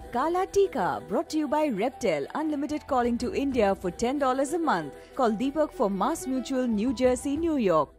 Kala Tika, brought to you by Reptel. Unlimited calling to India for $10 a month. Call Deepak for Mass Mutual, New Jersey, New York.